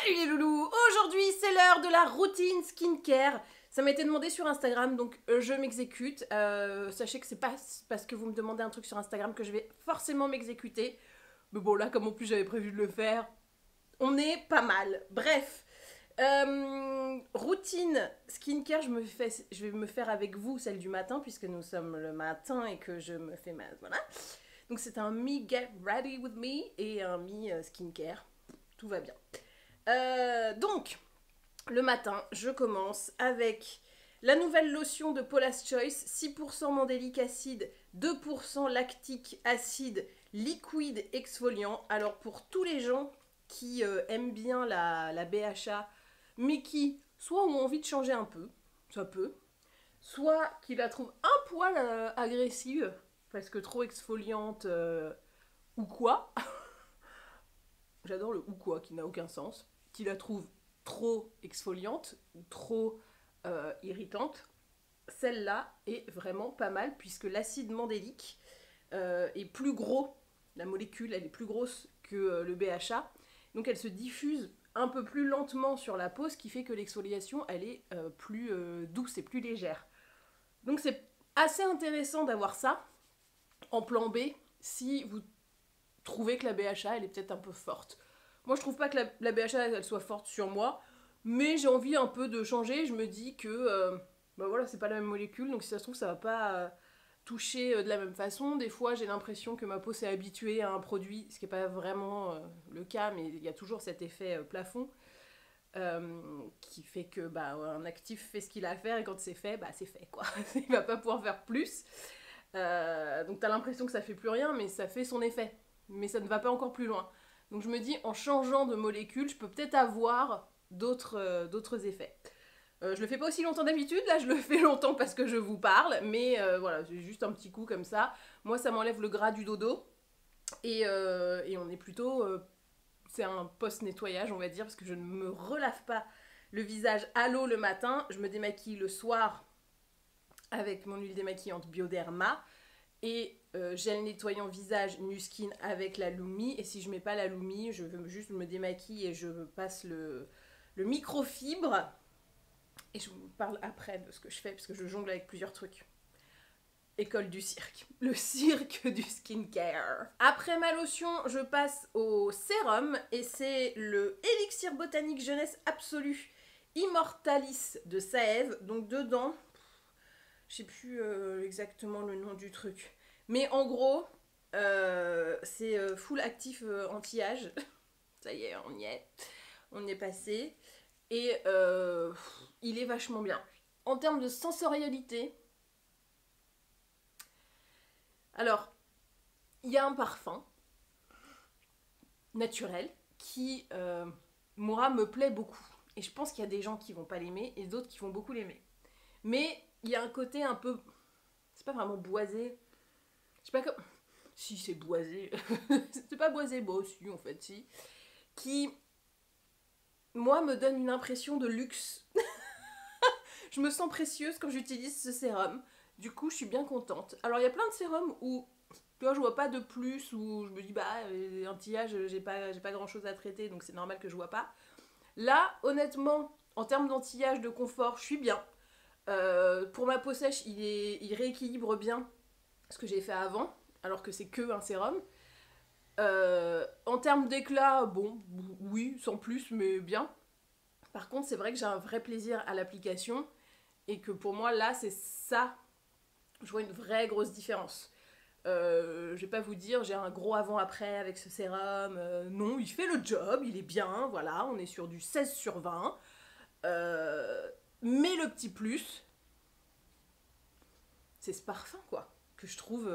Salut les loulous. Aujourd'hui c'est l'heure de la routine skincare. Ça m'a été demandé sur Instagram, donc je m'exécute. Sachez que c'est pas parce que vous me demandez un truc sur Instagram que je vais forcément m'exécuter. Mais bon, là, comme en plus j'avais prévu de le faire, on est pas mal. Bref, routine skincare, je vais me faire avec vous celle du matin, puisque nous sommes le matin et que je me fais ma... Voilà. Donc c'est un me get ready with me et un me skincare. Tout va bien. Donc, le matin, je commence avec la nouvelle lotion de Paula's Choice, 6% mandélique acide, 2% lactique acide, liquide exfoliant. Alors pour tous les gens qui aiment bien la BHA, mais qui soit ont envie de changer un peu, ça peut, soit qui la trouvent un poil agressive, parce que trop exfoliante ou quoi, j'adore le ou quoi qui n'a aucun sens, qui la trouve trop exfoliante ou trop irritante, celle-là est vraiment pas mal puisque l'acide mandélique est plus gros, la molécule elle est plus grosse que le BHA, donc elle se diffuse un peu plus lentement sur la peau, ce qui fait que l'exfoliation elle est plus douce et plus légère. Donc c'est assez intéressant d'avoir ça en plan B si vous trouvez que la BHA elle est peut-être un peu forte. Moi je trouve pas que la BHA elle soit forte sur moi, mais j'ai envie un peu de changer. Je me dis que bah voilà, c'est pas la même molécule, donc si ça se trouve ça va pas toucher de la même façon. Des fois j'ai l'impression que ma peau s'est habituée à un produit, ce qui n'est pas vraiment le cas, mais il y a toujours cet effet plafond qui fait que bah, un actif fait ce qu'il a à faire et quand c'est fait, bah c'est fait quoi. Il va pas pouvoir faire plus. Donc t'as l'impression que ça fait plus rien, mais ça fait son effet. Mais ça ne va pas encore plus loin. Donc je me dis, en changeant de molécule, je peux peut-être avoir d'autres effets. Je le fais pas aussi longtemps d'habitude, là je le fais longtemps parce que je vous parle, mais voilà, c'est juste un petit coup comme ça. Moi ça m'enlève le gras du dodo, et on est plutôt... c'est un post-nettoyage, on va dire, parce que je ne me relave pas le visage à l'eau le matin, je me démaquille le soir avec mon huile démaquillante Bioderma, et gel nettoyant visage Nuskin avec la Lumi. Et si je mets pas la Lumi, je veux juste me démaquille et je passe le microfibre. Et je vous parle après de ce que je fais parce que je jongle avec plusieurs trucs. École du cirque. Le cirque du skincare. Après ma lotion, je passe au sérum et c'est le Élixir Botanique Jeunesse Absolue Immortalis de Saève. Donc dedans, je sais plus exactement le nom du truc. Mais en gros, c'est full actif anti-âge. Ça y est, on y est. On y est passé. Et il est vachement bien. En termes de sensorialité, alors, il y a un parfum naturel qui, moi, me plaît beaucoup. Et je pense qu'il y a des gens qui vont pas l'aimer et d'autres qui vont beaucoup l'aimer. Mais il y a un côté un peu... C'est pas vraiment boisé. Je sais pas comme... Si, c'est boisé. C'est pas boisé, bon, si, en fait, si. Qui, moi, me donne une impression de luxe. Je me sens précieuse quand j'utilise ce sérum. Du coup, je suis bien contente. Alors, il y a plein de sérums où, tu vois, je vois pas de plus, où je me dis, bah, anti-âge, j'ai pas grand chose à traiter, donc c'est normal que je vois pas. Là, honnêtement, en termes d'anti-âge, de confort, je suis bien. Pour ma peau sèche, il rééquilibre bien ce que j'ai fait avant, alors que c'est que un sérum. En termes d'éclat, bon, oui, sans plus, mais bien. Par contre, c'est vrai que j'ai un vrai plaisir à l'application et que pour moi, là, c'est ça. Je vois une vraie grosse différence. Je vais pas vous dire, j'ai un gros avant-après avec ce sérum. Non, il fait le job, il est bien, voilà, on est sur du 16/20. Mais le petit plus, c'est ce parfum, quoi, que je trouve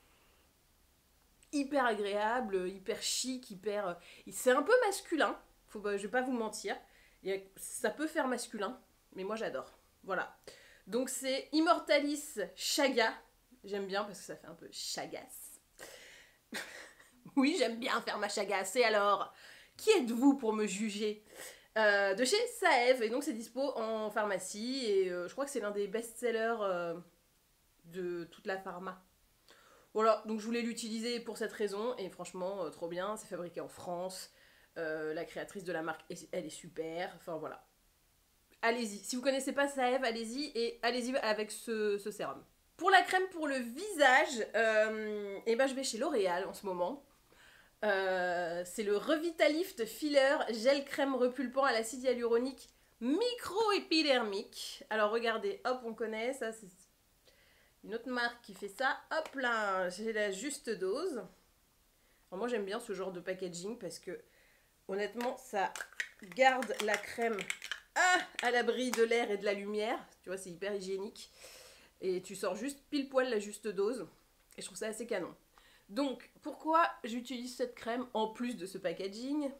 hyper agréable, hyper chic, hyper... c'est un peu masculin, je vais pas vous mentir. Ça peut faire masculin, mais moi j'adore. Voilà. Donc c'est Immortalis Chaga. J'aime bien parce que ça fait un peu chagasse. Oui, j'aime bien faire ma chagasse. Et alors, qui êtes-vous pour me juger de chez Saève. Et donc c'est dispo en pharmacie. Et je crois que c'est l'un des best-sellers de toute la pharma. Voilà, donc je voulais l'utiliser pour cette raison, et franchement, trop bien, c'est fabriqué en France, La créatrice de la marque, elle est super. Enfin voilà. Allez-y. Si vous connaissez pas Saève, allez-y. Et allez-y avec ce sérum. Pour la crème pour le visage, et ben je vais chez L'Oréal en ce moment. C'est le Revitalift Filler Gel Crème Repulpant à l'acide hyaluronique micro-épidermique. Alors regardez, hop, on connaît, ça c'est une autre marque qui fait ça. Hop là, j'ai la juste dose. Alors, moi j'aime bien ce genre de packaging parce que honnêtement ça garde la crème à l'abri de l'air et de la lumière. Tu vois, c'est hyper hygiénique. Et tu sors juste pile poil la juste dose. Et je trouve ça assez canon. Donc, pourquoi j'utilise cette crème en plus de ce packaging?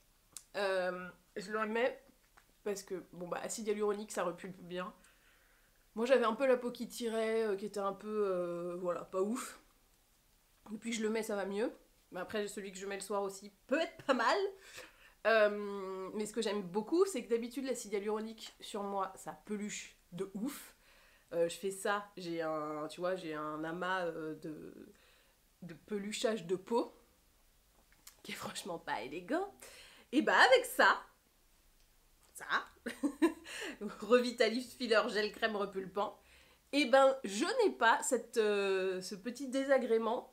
Je le mets parce que, bon bah, acide hyaluronique, ça repulpe bien. Moi, j'avais un peu la peau qui tirait, qui était un peu, voilà, pas ouf. Depuis que je le mets, ça va mieux. Mais après, celui que je mets le soir aussi peut être pas mal. Mais ce que j'aime beaucoup, c'est que d'habitude, l'acide hyaluronique, sur moi, ça peluche de ouf. Je fais ça, j'ai un, tu vois, j'ai un amas de peluchage de peau qui est franchement pas élégant. Et bah avec ça, Revitalift Filler Gel Crème Repulpant, et ben je n'ai pas ce petit désagrément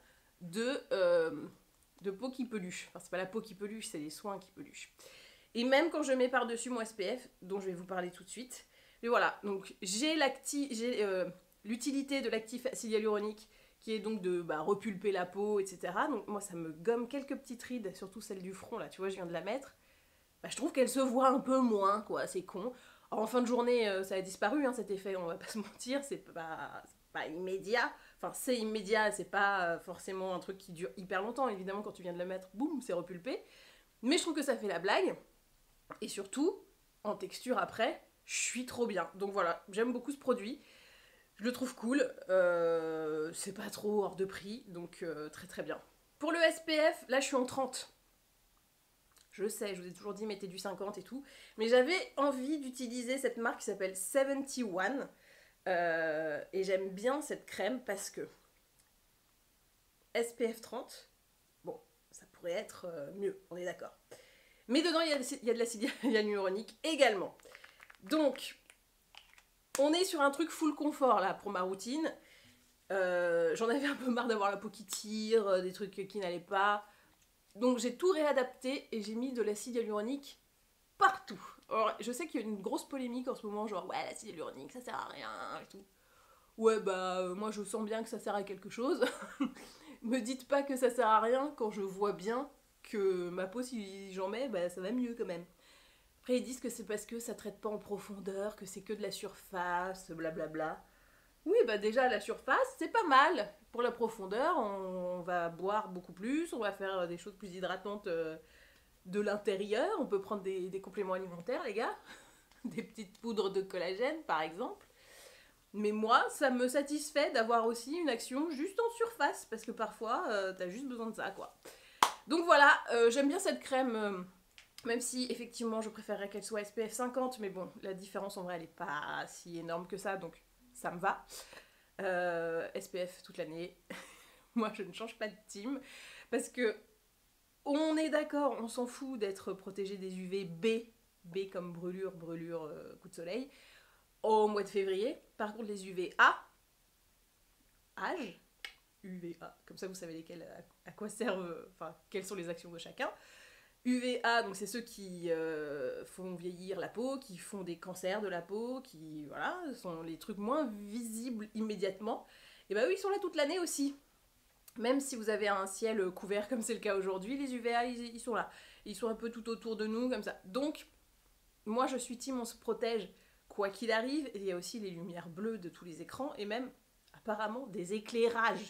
de peau qui peluche. Enfin, c'est pas la peau qui peluche, c'est les soins qui peluchent. Et même quand je mets par-dessus mon SPF, dont je vais vous parler tout de suite. Mais voilà, donc j'ai l'utilité de l'actif acide hyaluronique qui est donc de repulper la peau, etc. Donc moi ça me gomme quelques petites rides, surtout celle du front, là, tu vois, je viens de la mettre. Bah, je trouve qu'elle se voit un peu moins, quoi, c'est con. Alors, en fin de journée, ça a disparu, hein, cet effet, on va pas se mentir, c'est pas immédiat. Enfin, c'est immédiat, c'est pas forcément un truc qui dure hyper longtemps. Évidemment, quand tu viens de le mettre, boum, c'est repulpé. Mais je trouve que ça fait la blague. Et surtout, en texture après, je suis trop bien. Donc voilà, j'aime beaucoup ce produit. Je le trouve cool. C'est pas trop hors de prix, donc très très bien. Pour le SPF, là je suis en 30. Je sais, je vous ai toujours dit mettez du 50 et tout. Mais j'avais envie d'utiliser cette marque qui s'appelle 71. Et j'aime bien cette crème parce que SPF 30, bon, ça pourrait être mieux, on est d'accord. Mais dedans, il y a de l'acide hyaluronique également. Donc, on est sur un truc full confort là pour ma routine. J'en avais un peu marre d'avoir la peau qui tire, des trucs qui n'allaient pas. Donc j'ai tout réadapté et j'ai mis de l'acide hyaluronique partout. Alors, je sais qu'il y a une grosse polémique en ce moment, genre ouais, l'acide hyaluronique ça sert à rien et tout. Ouais, moi je sens bien que ça sert à quelque chose. Me dites pas que ça sert à rien quand je vois bien que ma peau, si j'en mets, ça va mieux quand même. Après, ils disent que c'est parce que ça traite pas en profondeur, que c'est que de la surface, blablabla. Oui, déjà, la surface, c'est pas mal. Pour la profondeur, on va boire beaucoup plus, on va faire des choses plus hydratantes de l'intérieur. On peut prendre des compléments alimentaires, les gars. Des petites poudres de collagène, par exemple. Mais moi, ça me satisfait d'avoir aussi une action juste en surface, parce que parfois, t'as juste besoin de ça, quoi. Donc voilà, j'aime bien cette crème, même si effectivement je préférerais qu'elle soit SPF 50, mais bon, la différence en vrai elle est pas si énorme que ça, donc ça me va. SPF toute l'année, moi je ne change pas de team, parce que on est d'accord, on s'en fout d'être protégé des UVB, B comme brûlure, coup de soleil, au mois de février. Par contre les UVA, âge, UVA, comme ça vous savez lesquels, à quoi servent, enfin quelles sont les actions de chacun. UVA, donc c'est ceux qui font vieillir la peau, qui font des cancers de la peau, qui voilà, sont les trucs moins visibles immédiatement. Et eux ils sont là toute l'année aussi. Même si vous avez un ciel couvert comme c'est le cas aujourd'hui, les UVA ils sont là. Ils sont un peu tout autour de nous comme ça. Donc moi je suis team on se protège quoi qu'il arrive. Et il y a aussi les lumières bleues de tous les écrans et même apparemment des éclairages.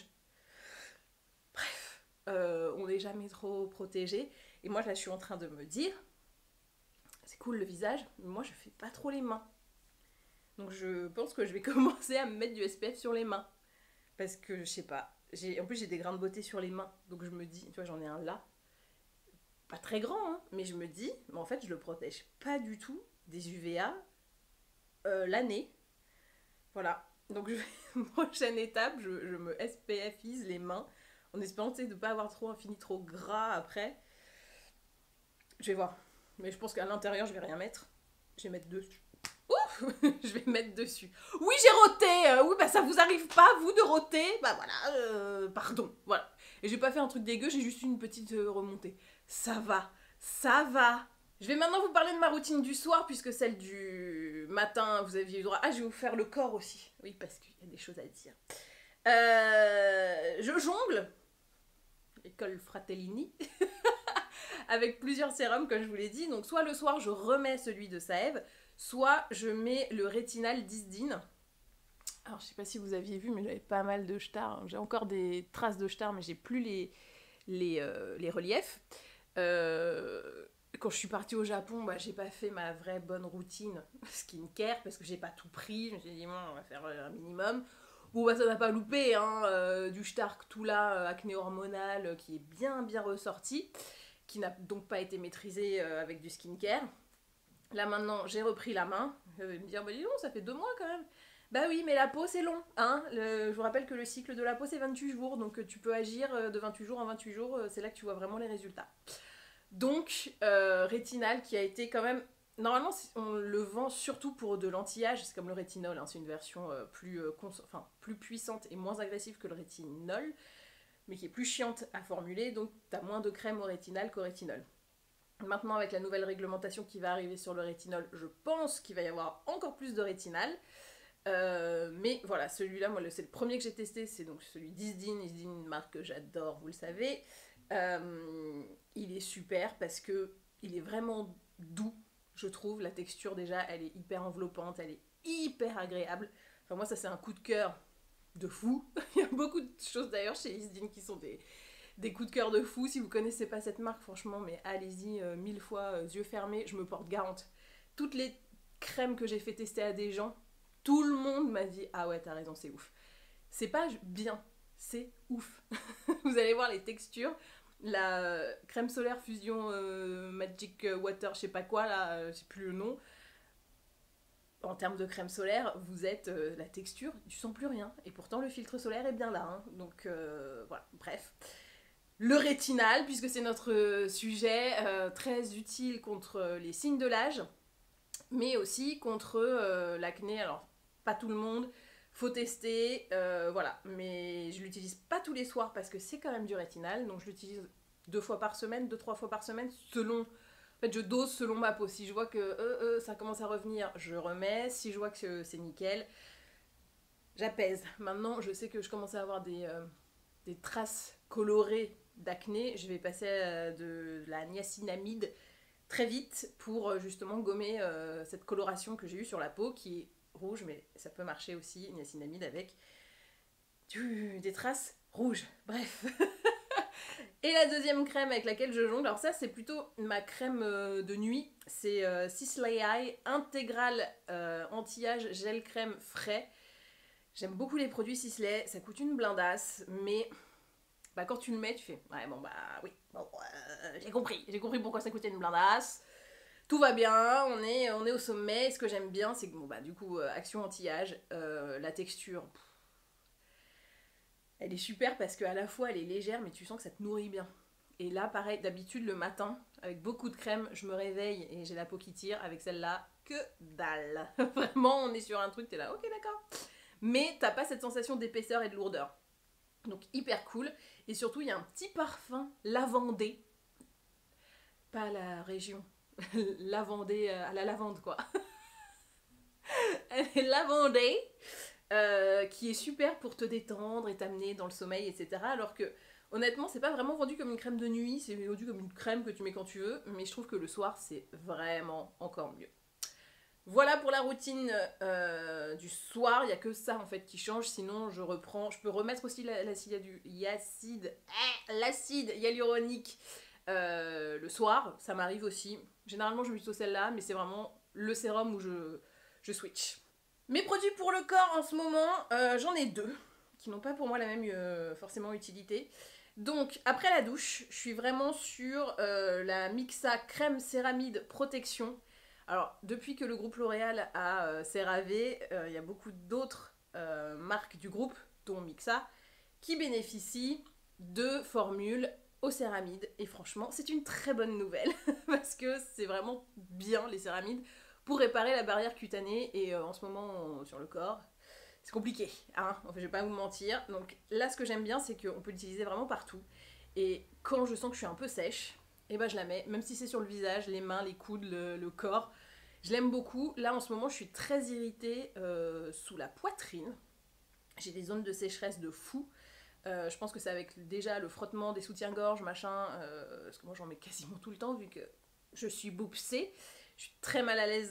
Bref, on n'est jamais trop protégé. Et moi, là, je suis en train de me dire, c'est cool le visage, mais moi, je fais pas trop les mains. Donc, je pense que je vais commencer à me mettre du SPF sur les mains. Parce que, je sais pas, en plus, j'ai des grains de beauté sur les mains. Donc, je me dis, tu vois, j'en ai un là. Pas très grand, hein, mais je me dis, mais en fait, je le protège pas du tout des UVA l'année. Voilà. Donc, prochaine étape, je me SPFise les mains en espérant de ne pas avoir trop un fini trop gras après. Je vais voir. Mais je pense qu'à l'intérieur, je vais rien mettre. Je vais mettre dessus. Ouh. Je vais mettre dessus. Oui, j'ai roté. Oui, bah ça vous arrive pas, vous, de roter. Bah voilà, pardon. Voilà. Et j'ai pas fait un truc dégueu, j'ai juste une petite remontée. Ça va. Ça va. Je vais maintenant vous parler de ma routine du soir, puisque celle du matin, vous aviez eu droit. Ah, je vais vous faire le corps aussi. Oui, parce qu'il y a des choses à dire. Je jongle. École Fratellini. Avec plusieurs sérums, comme je vous l'ai dit. Donc, soit le soir, je remets celui de Saève, soit je mets le rétinal d'Isdin. Alors, je sais pas si vous aviez vu, mais j'avais pas mal de stars. J'ai encore des traces de stars, mais j'ai plus les reliefs. Quand je suis partie au Japon, bah, j'ai pas fait ma vraie bonne routine skincare parce que j'ai pas tout pris. Je me suis dit, bon, on va faire un minimum. Bon, bah, ça n'a pas loupé, hein, du Stark tout là, acné hormonal, qui est bien ressorti, qui n'a donc pas été maîtrisé avec du skincare. Là maintenant, j'ai repris la main. Je vais me dire, bah dis donc, ça fait 2 mois quand même. Bah oui, mais la peau c'est long, hein. Je vous rappelle que le cycle de la peau c'est 28 jours, donc tu peux agir de 28 jours en 28 jours, c'est là que tu vois vraiment les résultats. Donc, rétinal qui a été quand même... Normalement, on le vend surtout pour de l'anti-âge, c'est comme le rétinol, hein, c'est une version plus puissante et moins agressive que le rétinol, mais qui est plus chiante à formuler, donc t'as moins de crème au rétinal qu'au rétinol. Maintenant, avec la nouvelle réglementation qui va arriver sur le rétinol, je pense qu'il va y avoir encore plus de rétinal. Mais voilà, celui-là, moi, c'est le premier que j'ai testé, c'est donc celui d'Isdin. Isdin, une marque que j'adore, vous le savez. Il est super parce que il est vraiment doux, je trouve. La texture, déjà, elle est hyper enveloppante, elle est hyper agréable. Enfin, moi, ça, c'est un coup de cœur de fou. Il y a beaucoup de choses, d'ailleurs, chez Isdin qui sont des coups de cœur de fou. Si vous connaissez pas cette marque, franchement, mais allez-y 1000 fois, yeux fermés, je me porte garante. Toutes les crèmes que j'ai fait tester à des gens, tout le monde m'a dit ah ouais, t'as raison, c'est ouf. C'est pas bien, c'est ouf. Vous allez voir les textures. La crème solaire fusion Magic Water, je sais pas quoi là, je sais plus le nom. En termes de crème solaire, vous êtes la texture, tu sens plus rien. Et pourtant le filtre solaire est bien là, hein. Donc voilà, bref. Le rétinal, puisque c'est notre sujet, très utile contre les signes de l'âge, mais aussi contre l'acné. Alors, pas tout le monde, faut tester, voilà. Mais je l'utilise pas tous les soirs parce que c'est quand même du rétinal, donc je l'utilise 2 fois par semaine, 2-3 fois par semaine, selon... En fait, je dose selon ma peau. Si je vois que ça commence à revenir, je remets. Si je vois que c'est nickel, j'apaise. Maintenant, je sais que je commence à avoir des traces colorées d'acné, je vais passer de la niacinamide très vite pour justement gommer cette coloration que j'ai eue sur la peau qui est rouge, mais ça peut marcher aussi, niacinamide avec des traces rouges. Bref. Et la deuxième crème avec laquelle je jongle, alors ça c'est plutôt ma crème de nuit, c'est Sisley Eye Intégral anti-âge gel crème frais. J'aime beaucoup les produits Sisley, ça coûte une blindasse, mais bah, quand tu le mets, tu fais ouais, bon, bah oui, bon, j'ai compris pourquoi ça coûtait une blindasse. Tout va bien, on est au sommet. Et ce que j'aime bien, c'est que, bon, bah, du coup, action anti-âge, la texture, elle est super parce qu'à la fois, elle est légère, mais tu sens que ça te nourrit bien. Et là, pareil, d'habitude, le matin, avec beaucoup de crème, je me réveille et j'ai la peau qui tire. Avec celle-là, que dalle. Vraiment, on est sur un truc, t'es là, ok, d'accord. Mais t'as pas cette sensation d'épaisseur et de lourdeur. Donc hyper cool. Et surtout, il y a un petit parfum lavandé. Pas la région. Lavandé à la lavande, quoi. Elle est lavandée. Qui est super pour te détendre et t'amener dans le sommeil, etc. Alors que, honnêtement, c'est pas vraiment vendu comme une crème de nuit. C'est vendu comme une crème que tu mets quand tu veux. Mais je trouve que le soir, c'est vraiment encore mieux. Voilà pour la routine du soir, il n'y a que ça en fait qui change, sinon je peux remettre aussi l'acide hyaluronique le soir, ça m'arrive aussi. Généralement je mets plutôt celle-là, mais c'est vraiment le sérum où je switch. Mes produits pour le corps en ce moment, j'en ai 2, qui n'ont pas pour moi la même forcément utilité. Donc après la douche, je suis vraiment sur la Mixa crème céramide protection. Alors, depuis que le groupe L'Oréal a CeraVe, il y a beaucoup d'autres marques du groupe, dont Mixa, qui bénéficient de formules aux céramides. Et franchement, c'est une très bonne nouvelle parce que c'est vraiment bien les céramides pour réparer la barrière cutanée. Et en ce moment, sur le corps, c'est compliqué, hein, enfin, je vais pas vous mentir. Donc là, ce que j'aime bien, c'est qu'on peut l'utiliser vraiment partout. Et quand je sens que je suis un peu sèche, et ben je la mets, même si c'est sur le visage, les mains, les coudes, le corps. Je l'aime beaucoup. Là, en ce moment, je suis très irritée sous la poitrine. J'ai des zones de sécheresse de fou. Je pense que c'est avec déjà le frottement des soutiens-gorge, machin, parce que moi j'en mets quasiment tout le temps vu que je suis boupsée. Je suis très mal à l'aise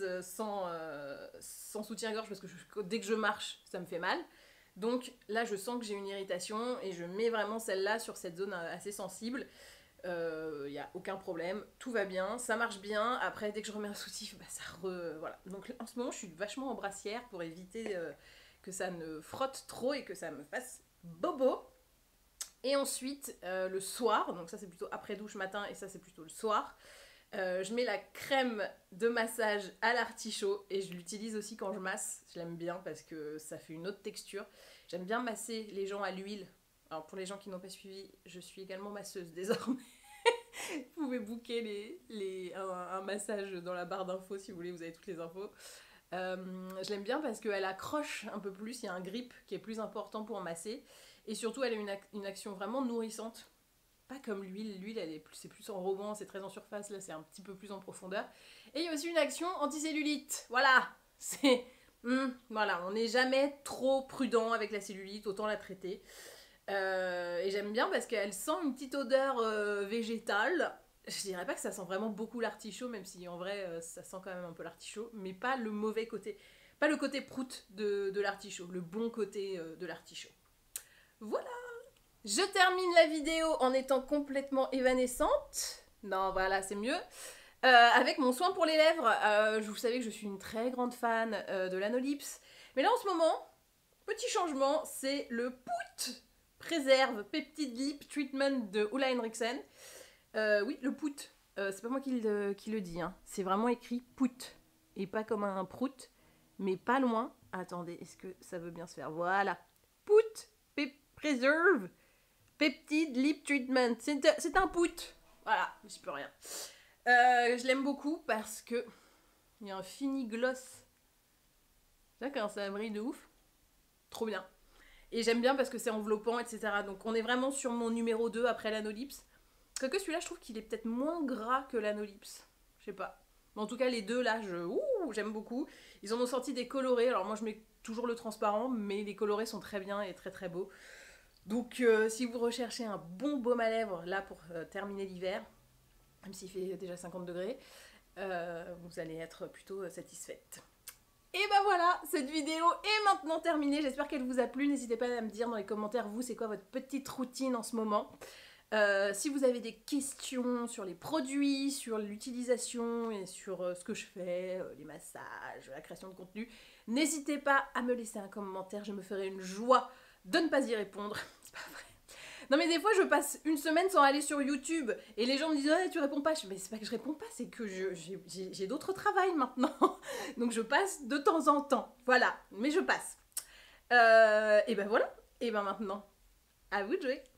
sans soutien-gorge parce que dès que je marche, ça me fait mal. Donc là, je sens que j'ai une irritation et je mets vraiment celle-là sur cette zone assez sensible. Il n'y a aucun problème, tout va bien, ça marche bien. Après, dès que je remets un soutif, bah, voilà. Donc en ce moment, je suis vachement en brassière pour éviter que ça ne frotte trop et que ça me fasse bobo. Et ensuite, le soir, donc ça c'est plutôt après douche matin et ça c'est plutôt le soir, je mets la crème de massage à l'artichaut et je l'utilise aussi quand je masse. Je l'aime bien parce que ça fait une autre texture. J'aime bien masser les gens à l'huile. Alors pour les gens qui n'ont pas suivi, je suis également masseuse désormais. Vous pouvez booker un massage dans la barre d'infos si vous voulez, vous avez toutes les infos. Je l'aime bien parce qu'elle accroche un peu plus, il y a un grip qui est plus important pour masser. Et surtout, elle a une action vraiment nourrissante. Pas comme l'huile, c'est plus enrobant, c'est très en surface, là c'est un petit peu plus en profondeur. Et il y a aussi une action anticellulite. Voilà, voilà, on n'est jamais trop prudent avec la cellulite, autant la traiter. Et j'aime bien parce qu'elle sent une petite odeur végétale. Je dirais pas que ça sent vraiment beaucoup l'artichaut, même si en vrai ça sent quand même un peu l'artichaut, mais pas le mauvais côté, pas le côté prout de l'artichaut, le bon côté de l'artichaut. Voilà. Je termine la vidéo en étant complètement évanescente. Non, voilà, c'est mieux. Avec mon soin pour les lèvres. Vous savez que je suis une très grande fan de l'Anolips. Mais là, en ce moment, petit changement, c'est le Pout Préserve Peptide Lip Treatment de Ulla Henriksen. Oui, le Pout. C'est pas moi qui le dis. Hein. C'est vraiment écrit Pout. Et pas comme un prout, mais pas loin. Attendez, est-ce que ça veut bien se faire? Voilà. Pout Preserve Peptide Lip Treatment. C'est un Pout. Voilà, je sais plus rien. Je l'aime beaucoup parce que il y a un fini gloss. Là, quand ça brille de ouf. Trop bien. Et j'aime bien parce que c'est enveloppant, etc. Donc on est vraiment sur mon numéro 2 après l'Anolips. Que celui-là, je trouve qu'il est peut-être moins gras que l'Anolips. Je sais pas. Mais en tout cas, les deux là, j'aime beaucoup. Ils en ont sorti des colorés. Alors moi, je mets toujours le transparent, mais les colorés sont très bien et très très beaux. Donc si vous recherchez un bon baume à lèvres, là, pour terminer l'hiver, même s'il fait déjà 50 degrés, vous allez être plutôt satisfaite. Et ben voilà, cette vidéo est maintenant terminée. J'espère qu'elle vous a plu. N'hésitez pas à me dire dans les commentaires, vous, c'est quoi votre petite routine en ce moment. Si vous avez des questions sur les produits, sur l'utilisation et sur ce que je fais, les massages, la création de contenu, n'hésitez pas à me laisser un commentaire. Je me ferai une joie de ne pas y répondre. C'est pas vrai. Non mais des fois je passe une semaine sans aller sur YouTube et les gens me disent tu réponds pas. Mais c'est pas que je réponds pas, c'est que j'ai d'autres travails maintenant. Donc je passe de temps en temps. Voilà, mais je passe. Et ben voilà. Et ben maintenant, à vous de jouer.